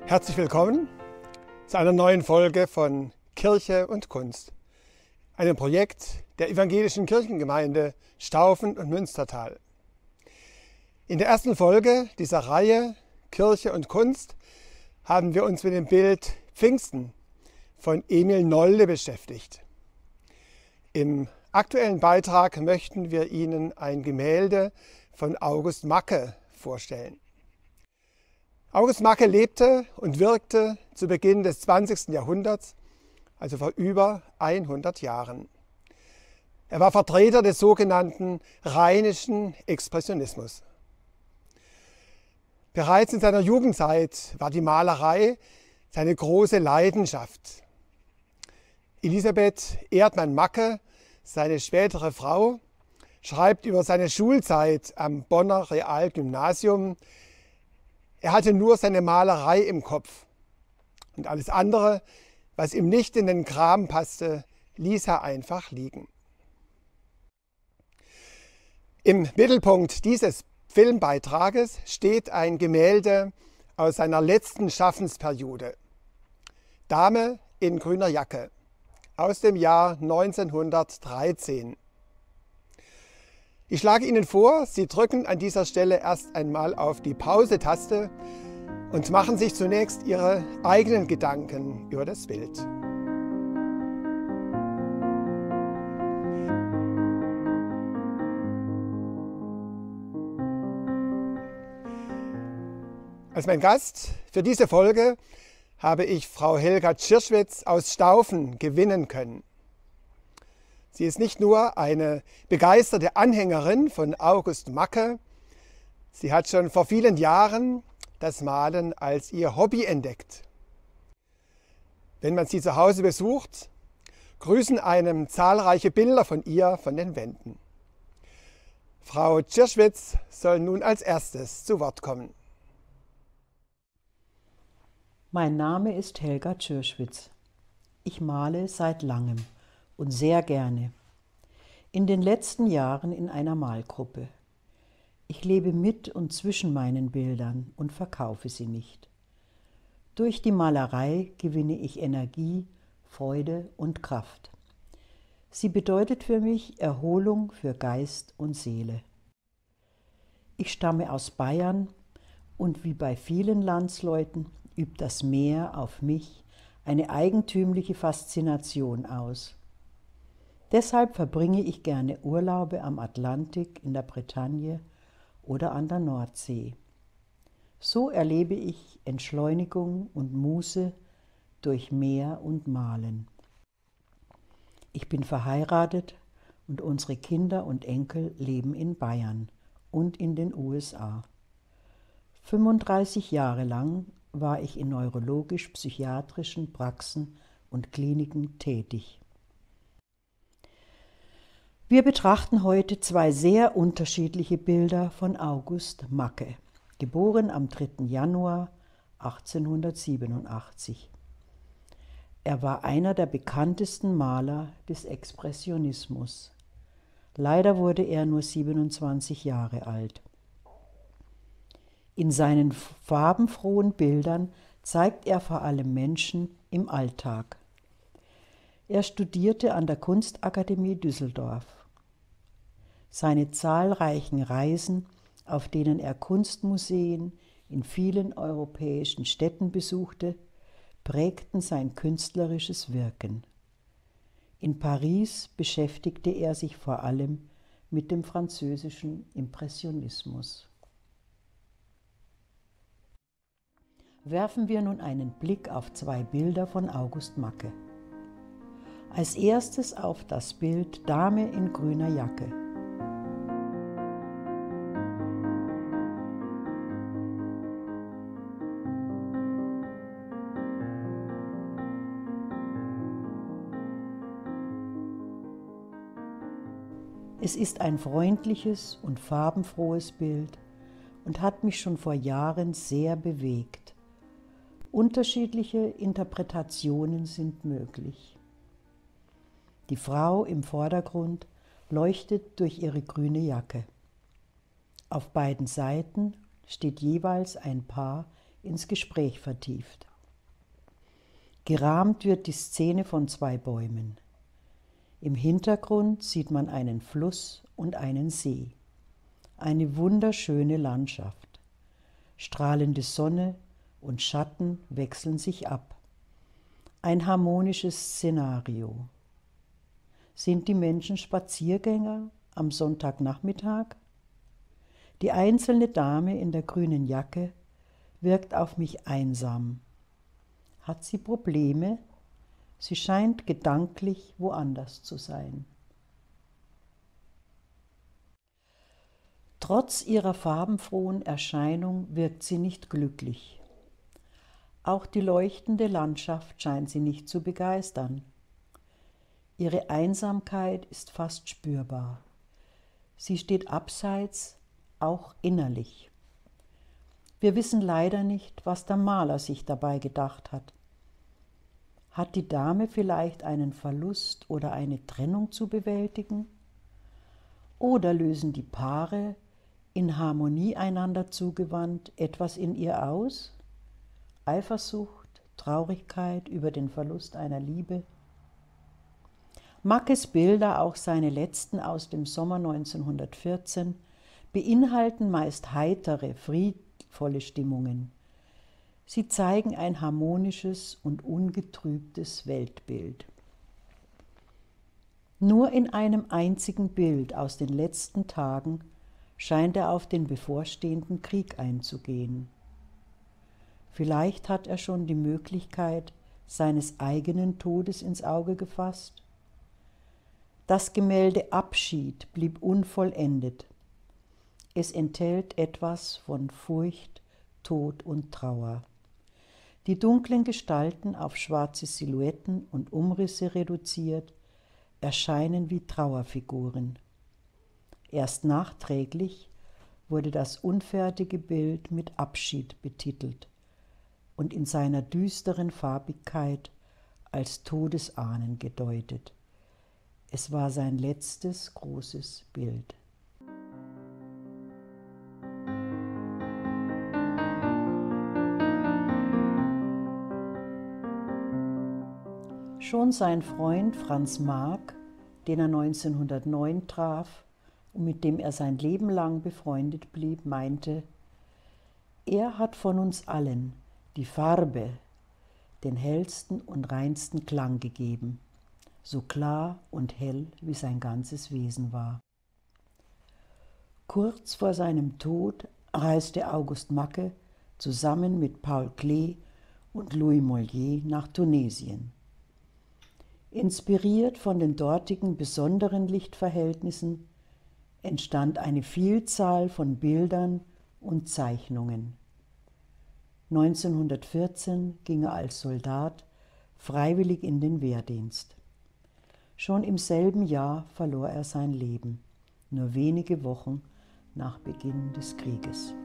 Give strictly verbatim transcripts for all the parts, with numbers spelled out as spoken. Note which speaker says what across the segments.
Speaker 1: Herzlich willkommen zu einer neuen Folge von Kirche und Kunst, einem Projekt der Evangelischen Kirchengemeinde Staufen und Münstertal. In der ersten Folge dieser Reihe Kirche und Kunst haben wir uns mit dem Bild Pfingsten von Emil Nolde beschäftigt. Im aktuellen Beitrag möchten wir Ihnen ein Gemälde von August Macke vorstellen. August Macke lebte und wirkte zu Beginn des zwanzigsten Jahrhunderts, also vor über hundert Jahren. Er war Vertreter des sogenannten rheinischen Expressionismus. Bereits in seiner Jugendzeit war die Malerei seine große Leidenschaft. Elisabeth Erdmann-Macke, seine spätere Frau, schreibt über seine Schulzeit am Bonner Realgymnasium: Er hatte nur seine Malerei im Kopf und alles andere, was ihm nicht in den Kram passte, ließ er einfach liegen. Im Mittelpunkt dieses Filmbeitrages steht ein Gemälde aus seiner letzten Schaffensperiode, Dame in grüner Jacke, aus dem Jahr neunzehnhundertdreizehn. Ich schlage Ihnen vor, Sie drücken an dieser Stelle erst einmal auf die Pause-Taste und machen sich zunächst Ihre eigenen Gedanken über das Bild. Als mein Gast für diese Folge habe ich Frau Helga Tschirschwitz aus Staufen gewinnen können. Sie ist nicht nur eine begeisterte Anhängerin von August Macke, sie hat schon vor vielen Jahren das Malen als ihr Hobby entdeckt. Wenn man sie zu Hause besucht, grüßen einem zahlreiche Bilder von ihr von den Wänden. Frau Tschirschwitz soll nun als erstes zu Wort kommen.
Speaker 2: Mein Name ist Helga Tschirschwitz. Ich male seit langem und sehr gerne. In den letzten Jahren in einer Malgruppe. Ich lebe mit und zwischen meinen Bildern und verkaufe sie nicht. Durch die Malerei gewinne ich Energie, Freude und Kraft. Sie bedeutet für mich Erholung für Geist und Seele. Ich stamme aus Bayern und wie bei vielen Landsleuten übt das Meer auf mich eine eigentümliche Faszination aus. Deshalb verbringe ich gerne Urlaube am Atlantik, in der Bretagne oder an der Nordsee. So erlebe ich Entschleunigung und Muße durch Meer und Malen. Ich bin verheiratet und unsere Kinder und Enkel leben in Bayern und in den U S A. fünfunddreißig Jahre lang war ich in neurologisch-psychiatrischen Praxen und Kliniken tätig. Wir betrachten heute zwei sehr unterschiedliche Bilder von August Macke, geboren am dritten Januar achtzehnhundertsiebenundachtzig. Er war einer der bekanntesten Maler des Expressionismus. Leider wurde er nur siebenundzwanzig Jahre alt. In seinen farbenfrohen Bildern zeigt er vor allem Menschen im Alltag. Er studierte an der Kunstakademie Düsseldorf. Seine zahlreichen Reisen, auf denen er Kunstmuseen in vielen europäischen Städten besuchte, prägten sein künstlerisches Wirken. In Paris beschäftigte er sich vor allem mit dem französischen Impressionismus. Werfen wir nun einen Blick auf zwei Bilder von August Macke. Als erstes auf das Bild Dame in grüner Jacke. Es ist ein freundliches und farbenfrohes Bild und hat mich schon vor Jahren sehr bewegt. Unterschiedliche Interpretationen sind möglich. Die Frau im Vordergrund leuchtet durch ihre grüne Jacke. Auf beiden Seiten steht jeweils ein Paar ins Gespräch vertieft. Gerahmt wird die Szene von zwei Bäumen. Im Hintergrund sieht man einen Fluss und einen See. Eine wunderschöne Landschaft. Strahlende Sonne und Schatten wechseln sich ab. Ein harmonisches Szenario. Sind die Menschen Spaziergänger am Sonntagnachmittag? Die einzelne Dame in der grünen Jacke wirkt auf mich einsam. Hat sie Probleme? Sie scheint gedanklich woanders zu sein. Trotz ihrer farbenfrohen Erscheinung wirkt sie nicht glücklich. Auch die leuchtende Landschaft scheint sie nicht zu begeistern. Ihre Einsamkeit ist fast spürbar. Sie steht abseits, auch innerlich. Wir wissen leider nicht, was der Maler sich dabei gedacht hat. Hat die Dame vielleicht einen Verlust oder eine Trennung zu bewältigen? Oder lösen die Paare, in Harmonie einander zugewandt, etwas in ihr aus? Eifersucht, Traurigkeit über den Verlust einer Liebe? Mackes Bilder, auch seine letzten aus dem Sommer neunzehnhundertvierzehn, beinhalten meist heitere, friedvolle Stimmungen. Sie zeigen ein harmonisches und ungetrübtes Weltbild. Nur in einem einzigen Bild aus den letzten Tagen scheint er auf den bevorstehenden Krieg einzugehen. Vielleicht hat er schon die Möglichkeit seines eigenen Todes ins Auge gefasst. Das Gemälde Abschied blieb unvollendet. Es enthält etwas von Furcht, Tod und Trauer. Die dunklen Gestalten, auf schwarze Silhouetten und Umrisse reduziert, erscheinen wie Trauerfiguren. Erst nachträglich wurde das unfertige Bild mit Abschied betitelt und in seiner düsteren Farbigkeit als Todesahnen gedeutet. Es war sein letztes großes Bild. Schon sein Freund Franz Marc, den er neunzehnhundertneun traf und mit dem er sein Leben lang befreundet blieb, meinte: Er hat von uns allen die Farbe, den hellsten und reinsten Klang gegeben, so klar und hell wie sein ganzes Wesen war. Kurz vor seinem Tod reiste August Macke zusammen mit Paul Klee und Louis Mollier nach Tunesien. Inspiriert von den dortigen besonderen Lichtverhältnissen entstand eine Vielzahl von Bildern und Zeichnungen. neunzehnhundertvierzehn ging er als Soldat freiwillig in den Wehrdienst. Schon im selben Jahr verlor er sein Leben, nur wenige Wochen nach Beginn des Krieges.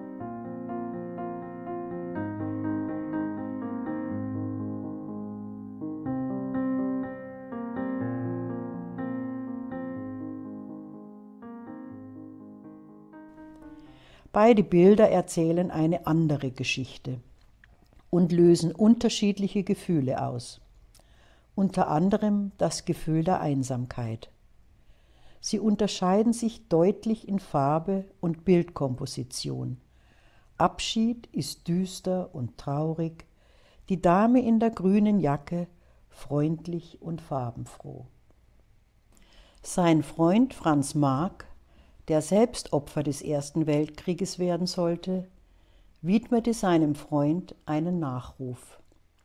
Speaker 2: Beide Bilder erzählen eine andere Geschichte und lösen unterschiedliche Gefühle aus, unter anderem das Gefühl der Einsamkeit. Sie unterscheiden sich deutlich in Farbe und Bildkomposition. Abschied ist düster und traurig, die Dame in der grünen Jacke freundlich und farbenfroh. Sein Freund Franz Marc, der selbst Opfer des Ersten Weltkrieges werden sollte, widmete seinem Freund einen Nachruf.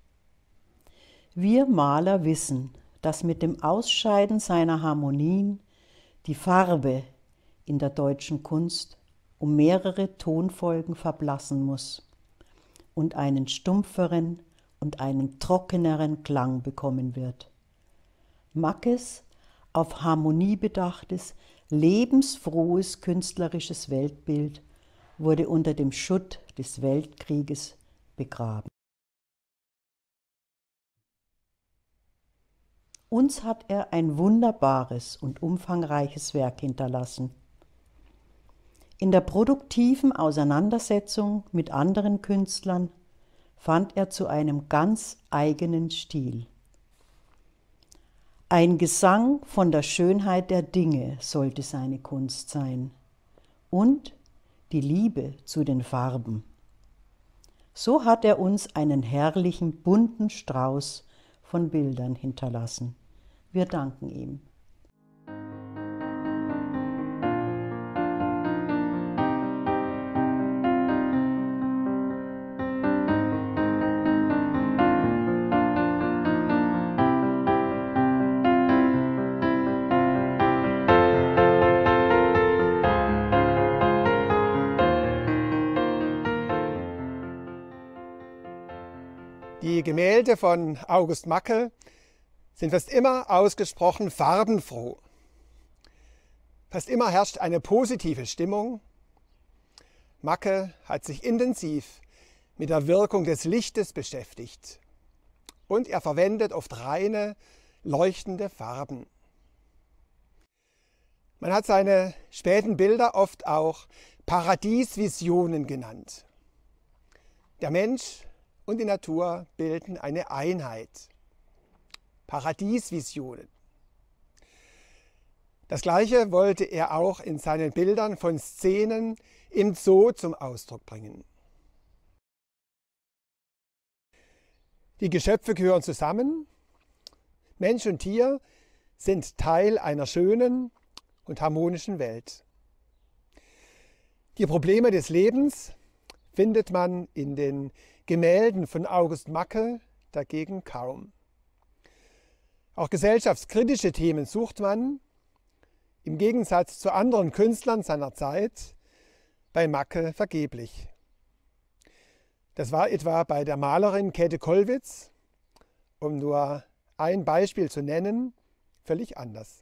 Speaker 2: Wir Maler wissen, dass mit dem Ausscheiden seiner Harmonien die Farbe in der deutschen Kunst um mehrere Tonfolgen verblassen muss und einen stumpferen und einen trockeneren Klang bekommen wird. Mackes auf Harmonie bedachtes, lebensfrohes künstlerisches Weltbild wurde unter dem Schutt des Weltkrieges begraben. Uns hat er ein wunderbares und umfangreiches Werk hinterlassen. In der produktiven Auseinandersetzung mit anderen Künstlern fand er zu einem ganz eigenen Stil. Ein Gesang von der Schönheit der Dinge sollte seine Kunst sein und die Liebe zu den Farben. So hat er uns einen herrlichen, bunten Strauß von Bildern hinterlassen. Wir danken ihm.
Speaker 1: Die Gemälde von August Macke sind fast immer ausgesprochen farbenfroh. Fast immer herrscht eine positive Stimmung. Macke hat sich intensiv mit der Wirkung des Lichtes beschäftigt und er verwendet oft reine, leuchtende Farben. Man hat seine späten Bilder oft auch Paradiesvisionen genannt. Der Mensch und die Natur bilden eine Einheit. Paradiesvisionen. Das Gleiche wollte er auch in seinen Bildern von Szenen im Zoo zum Ausdruck bringen. Die Geschöpfe gehören zusammen. Mensch und Tier sind Teil einer schönen und harmonischen Welt. Die Probleme des Lebens findet man in den Gemälden von August Macke dagegen kaum. Auch gesellschaftskritische Themen sucht man, im Gegensatz zu anderen Künstlern seiner Zeit, bei Macke vergeblich. Das war etwa bei der Malerin Käthe Kollwitz, um nur ein Beispiel zu nennen, völlig anders.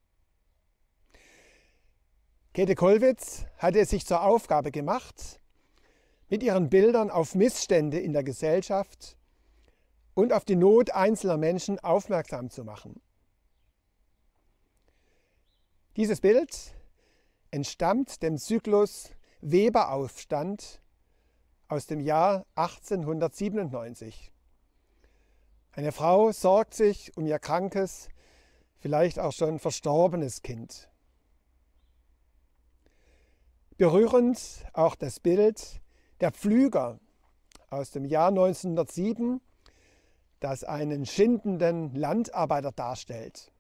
Speaker 1: Käthe Kollwitz hatte es sich zur Aufgabe gemacht, mit ihren Bildern auf Missstände in der Gesellschaft und auf die Not einzelner Menschen aufmerksam zu machen. Dieses Bild entstammt dem Zyklus Weberaufstand aus dem Jahr achtzehnhundertsiebenundneunzig. Eine Frau sorgt sich um ihr krankes, vielleicht auch schon verstorbenes Kind. Berührend auch das Bild Der Pflüger aus dem Jahr neunzehnhundertsieben, das einen schindenden Landarbeiter darstellt.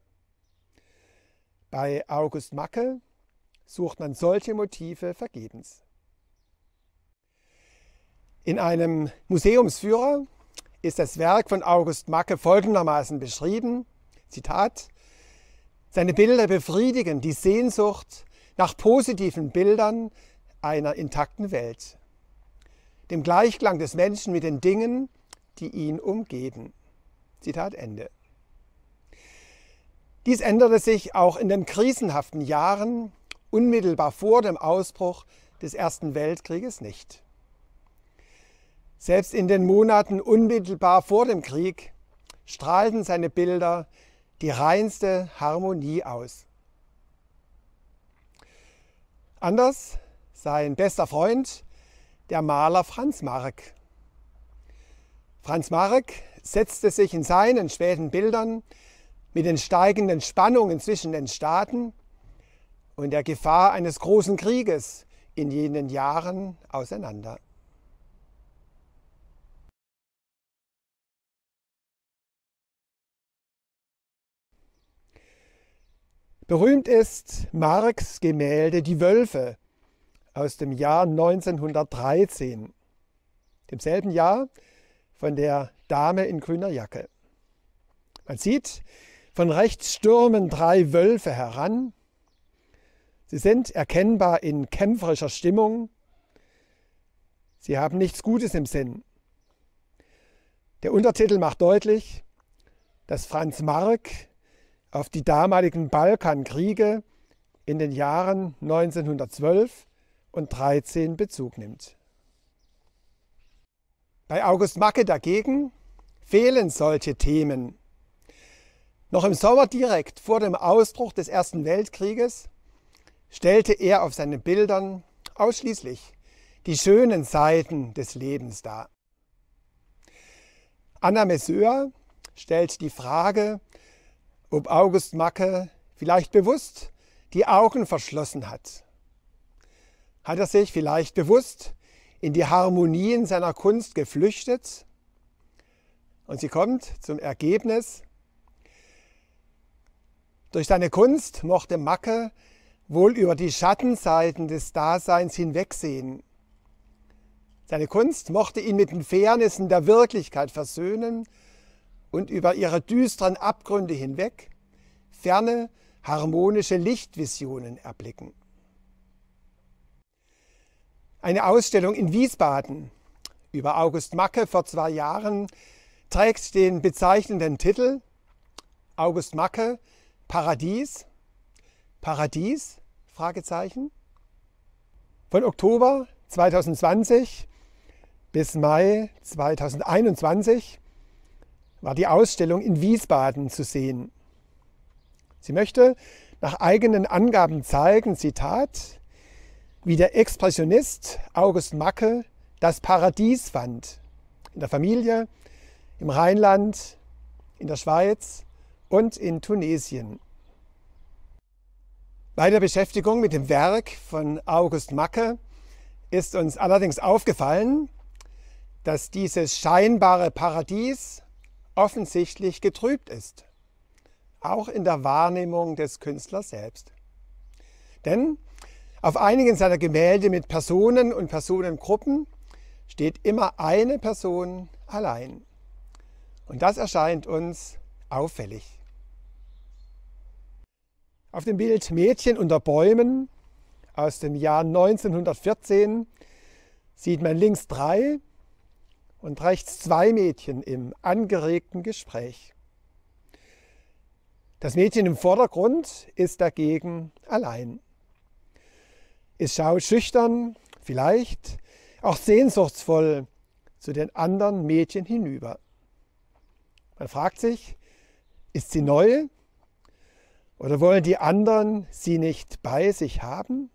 Speaker 1: Bei August Macke sucht man solche Motive vergebens. In einem Museumsführer ist das Werk von August Macke folgendermaßen beschrieben, Zitat: Seine Bilder befriedigen die Sehnsucht nach positiven Bildern einer intakten Welt, dem Gleichklang des Menschen mit den Dingen, die ihn umgeben. Zitat Ende. Dies änderte sich auch in den krisenhaften Jahren unmittelbar vor dem Ausbruch des Ersten Weltkrieges nicht. Selbst in den Monaten unmittelbar vor dem Krieg strahlten seine Bilder die reinste Harmonie aus. Anders sein bester Freund, der Maler Franz Marc. Franz Marc setzte sich in seinen späten Bildern mit den steigenden Spannungen zwischen den Staaten und der Gefahr eines großen Krieges in jenen Jahren auseinander. Berühmt ist Marcs Gemälde Die Wölfe aus dem Jahr neunzehnhundertdreizehn, demselben Jahr von der Dame in grüner Jacke. Man sieht, von rechts stürmen drei Wölfe heran. Sie sind erkennbar in kämpferischer Stimmung. Sie haben nichts Gutes im Sinn. Der Untertitel macht deutlich, dass Franz Marc auf die damaligen Balkankriege in den Jahren neunzehnhundertzwölf und dreizehn Bezug nimmt. Bei August Macke dagegen fehlen solche Themen. Noch im Sommer direkt vor dem Ausbruch des Ersten Weltkrieges stellte er auf seinen Bildern ausschließlich die schönen Seiten des Lebens dar. Anna Messoer stellt die Frage, ob August Macke vielleicht bewusst die Augen verschlossen hat. Hat er sich vielleicht bewusst in die Harmonien seiner Kunst geflüchtet? Und sie kommt zum Ergebnis: Durch seine Kunst mochte Macke wohl über die Schattenseiten des Daseins hinwegsehen. Seine Kunst mochte ihn mit den Fairnessen der Wirklichkeit versöhnen und über ihre düsteren Abgründe hinweg ferne, harmonische Lichtvisionen erblicken. Eine Ausstellung in Wiesbaden über August Macke vor zwei Jahren trägt den bezeichnenden Titel August Macke, Paradies? Paradies? Fragezeichen. Von Oktober zweitausendzwanzig bis Mai zweitausendeinundzwanzig war die Ausstellung in Wiesbaden zu sehen. Sie möchte nach eigenen Angaben zeigen, Zitat, wie der Expressionist August Macke das Paradies fand. In der Familie, im Rheinland, in der Schweiz und in Tunesien. Bei der Beschäftigung mit dem Werk von August Macke ist uns allerdings aufgefallen, dass dieses scheinbare Paradies offensichtlich getrübt ist, auch in der Wahrnehmung des Künstlers selbst. Denn auf einigen seiner Gemälde mit Personen und Personengruppen steht immer eine Person allein. Und das erscheint uns auffällig. Auf dem Bild Mädchen unter Bäumen aus dem Jahr neunzehnhundertvierzehn sieht man links drei und rechts zwei Mädchen im angeregten Gespräch. Das Mädchen im Vordergrund ist dagegen allein. Es schaut schüchtern, vielleicht auch sehnsuchtsvoll zu den anderen Mädchen hinüber. Man fragt sich, ist sie neu oder wollen die anderen sie nicht bei sich haben?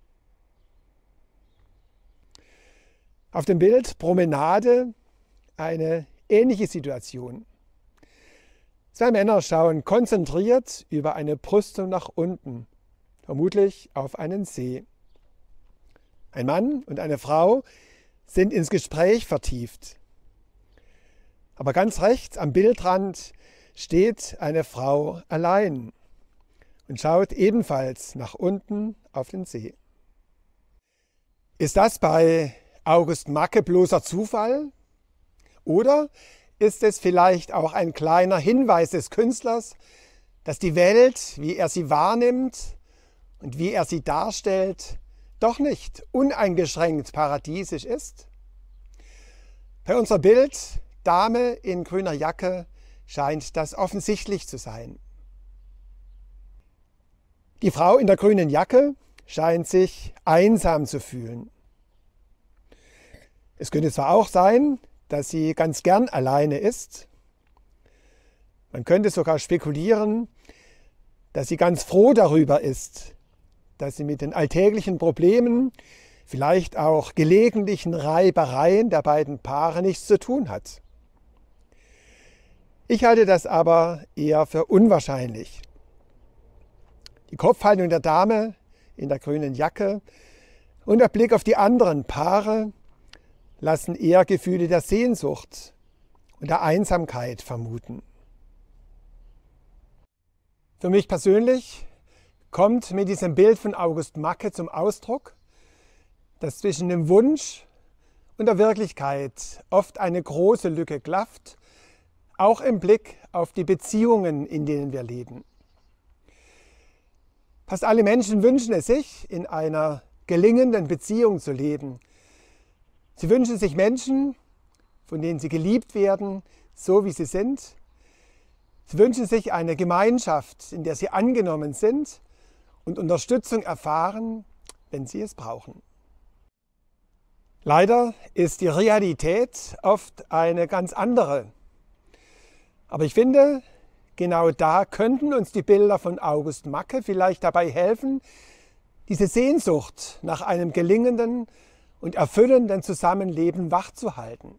Speaker 1: Auf dem Bild Promenade eine ähnliche Situation. Zwei Männer schauen konzentriert über eine Brüstung nach unten, vermutlich auf einen See. Ein Mann und eine Frau sind ins Gespräch vertieft. Aber ganz rechts am Bildrand steht eine Frau allein und schaut ebenfalls nach unten auf den See. Ist das bei August Macke bloßer Zufall? Oder ist es vielleicht auch ein kleiner Hinweis des Künstlers, dass die Welt, wie er sie wahrnimmt und wie er sie darstellt, doch nicht uneingeschränkt paradiesisch ist? Bei unserem Bild Dame in grüner Jacke scheint das offensichtlich zu sein. Die Frau in der grünen Jacke scheint sich einsam zu fühlen. Es könnte zwar auch sein, dass sie ganz gern alleine ist. Man könnte sogar spekulieren, dass sie ganz froh darüber ist, dass sie mit den alltäglichen Problemen, vielleicht auch gelegentlichen Reibereien der beiden Paare nichts zu tun hat. Ich halte das aber eher für unwahrscheinlich. Die Kopfhaltung der Dame in der grünen Jacke und der Blick auf die anderen Paare lassen eher Gefühle der Sehnsucht und der Einsamkeit vermuten. Für mich persönlich kommt mit diesem Bild von August Macke zum Ausdruck, dass zwischen dem Wunsch und der Wirklichkeit oft eine große Lücke klafft, auch im Blick auf die Beziehungen, in denen wir leben. Fast alle Menschen wünschen es sich, in einer gelingenden Beziehung zu leben. Sie wünschen sich Menschen, von denen sie geliebt werden, so wie sie sind. Sie wünschen sich eine Gemeinschaft, in der sie angenommen sind und Unterstützung erfahren, wenn sie es brauchen. Leider ist die Realität oft eine ganz andere. Aber ich finde, genau da könnten uns die Bilder von August Macke vielleicht dabei helfen, diese Sehnsucht nach einem gelingenden und erfüllenden Zusammenleben wachzuhalten.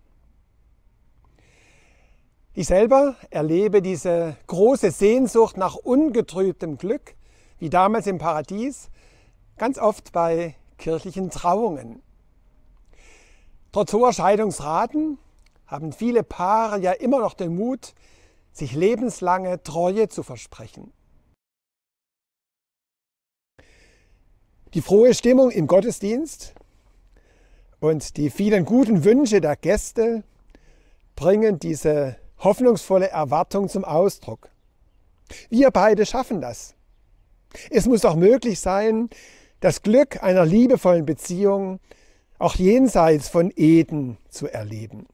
Speaker 1: Ich selber erlebe diese große Sehnsucht nach ungetrübtem Glück, wie damals im Paradies, ganz oft bei kirchlichen Trauungen. Trotz hoher Scheidungsraten haben viele Paare ja immer noch den Mut, sich lebenslange Treue zu versprechen. Die frohe Stimmung im Gottesdienst und die vielen guten Wünsche der Gäste bringen diese hoffnungsvolle Erwartung zum Ausdruck. Wir beide schaffen das. Es muss auch möglich sein, das Glück einer liebevollen Beziehung auch jenseits von Eden zu erleben.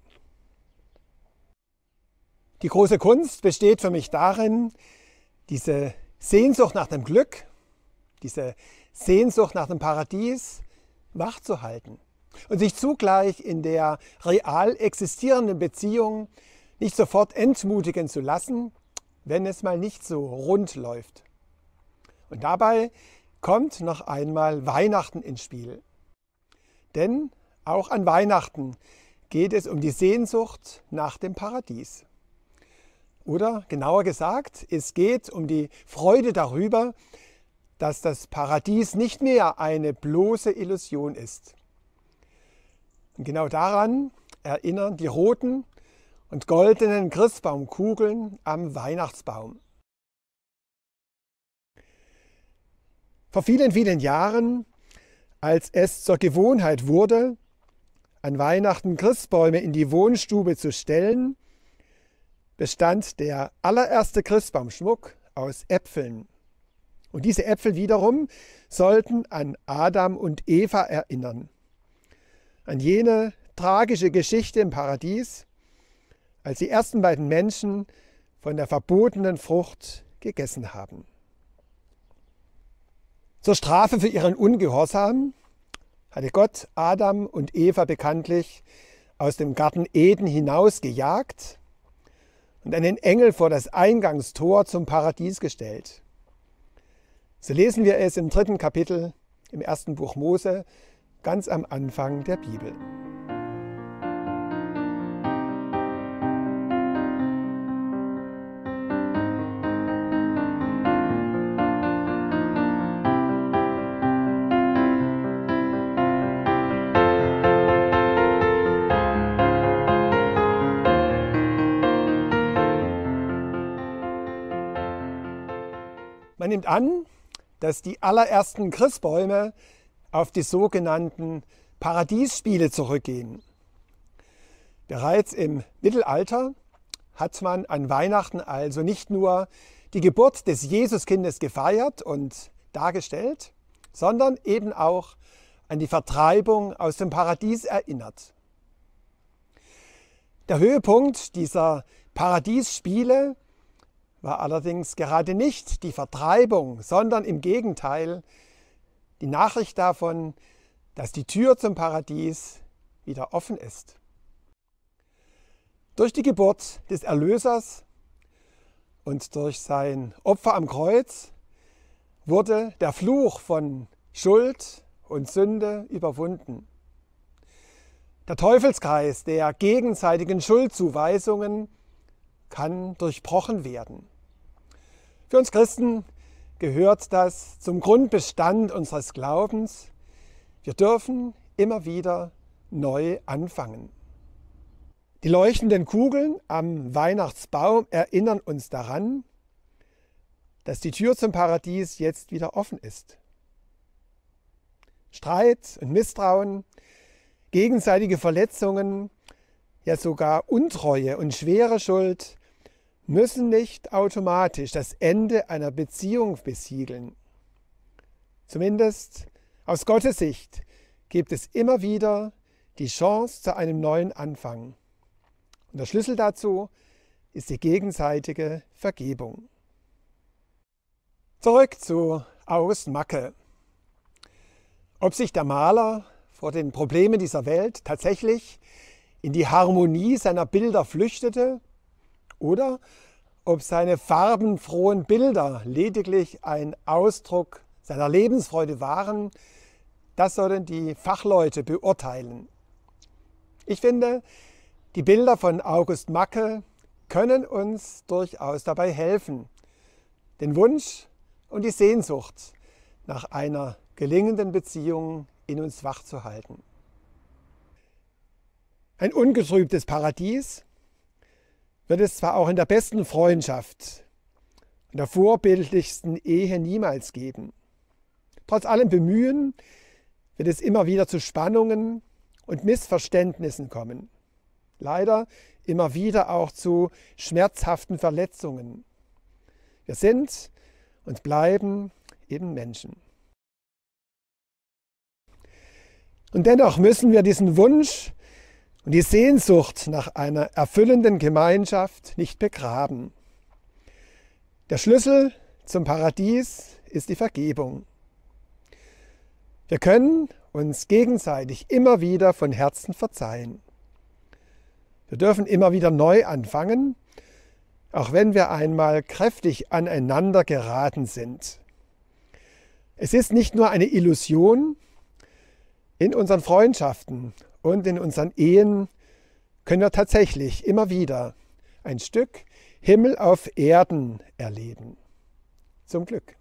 Speaker 1: Die große Kunst besteht für mich darin, diese Sehnsucht nach dem Glück, diese Sehnsucht nach dem Paradies wachzuhalten und sich zugleich in der real existierenden Beziehung nicht sofort entmutigen zu lassen, wenn es mal nicht so rund läuft. Und dabei kommt noch einmal Weihnachten ins Spiel. Denn auch an Weihnachten geht es um die Sehnsucht nach dem Paradies. Oder genauer gesagt, es geht um die Freude darüber, dass das Paradies nicht mehr eine bloße Illusion ist. Und genau daran erinnern die roten und goldenen Christbaumkugeln am Weihnachtsbaum. Vor vielen, vielen Jahren, als es zur Gewohnheit wurde, an Weihnachten Christbäume in die Wohnstube zu stellen, bestand der allererste Christbaumschmuck aus Äpfeln. Und diese Äpfel wiederum sollten an Adam und Eva erinnern, an jene tragische Geschichte im Paradies, als die ersten beiden Menschen von der verbotenen Frucht gegessen haben. Zur Strafe für ihren Ungehorsam hatte Gott Adam und Eva bekanntlich aus dem Garten Eden hinausgejagt und einen Engel vor das Eingangstor zum Paradies gestellt. So lesen wir es im dritten Kapitel im ersten Buch Mose, ganz am Anfang der Bibel. Man nimmt an, dass die allerersten Christbäume auf die sogenannten Paradiesspiele zurückgehen. Bereits im Mittelalter hat man an Weihnachten also nicht nur die Geburt des Jesuskindes gefeiert und dargestellt, sondern eben auch an die Vertreibung aus dem Paradies erinnert. Der Höhepunkt dieser Paradiesspiele war allerdings gerade nicht die Vertreibung, sondern im Gegenteil die Nachricht davon, dass die Tür zum Paradies wieder offen ist. Durch die Geburt des Erlösers und durch sein Opfer am Kreuz wurde der Fluch von Schuld und Sünde überwunden. Der Teufelskreis der gegenseitigen Schuldzuweisungen kann durchbrochen werden. Für uns Christen gehört das zum Grundbestand unseres Glaubens. Wir dürfen immer wieder neu anfangen. Die leuchtenden Kugeln am Weihnachtsbaum erinnern uns daran, dass die Tür zum Paradies jetzt wieder offen ist. Streit und Misstrauen, gegenseitige Verletzungen, ja sogar Untreue und schwere Schuld müssen nicht automatisch das Ende einer Beziehung besiegeln. Zumindest aus Gottes Sicht gibt es immer wieder die Chance zu einem neuen Anfang. Und der Schlüssel dazu ist die gegenseitige Vergebung. Zurück zu August Macke. Ob sich der Maler vor den Problemen dieser Welt tatsächlich in die Harmonie seiner Bilder flüchtete oder ob seine farbenfrohen Bilder lediglich ein Ausdruck seiner Lebensfreude waren, das sollen die Fachleute beurteilen. Ich finde, die Bilder von August Macke können uns durchaus dabei helfen, den Wunsch und die Sehnsucht nach einer gelingenden Beziehung in uns wachzuhalten. Ein ungetrübtes Paradies wird es zwar auch in der besten Freundschaft und der vorbildlichsten Ehe niemals geben. Trotz allem Bemühen wird es immer wieder zu Spannungen und Missverständnissen kommen. Leider immer wieder auch zu schmerzhaften Verletzungen. Wir sind und bleiben eben Menschen. Und dennoch müssen wir diesen Wunsch und die Sehnsucht nach einer erfüllenden Gemeinschaft nicht begraben. Der Schlüssel zum Paradies ist die Vergebung. Wir können uns gegenseitig immer wieder von Herzen verzeihen. Wir dürfen immer wieder neu anfangen, auch wenn wir einmal kräftig aneinander geraten sind. Es ist nicht nur eine Illusion. In unseren Freundschaften und in unseren Ehen können wir tatsächlich immer wieder ein Stück Himmel auf Erden erleben. Zum Glück.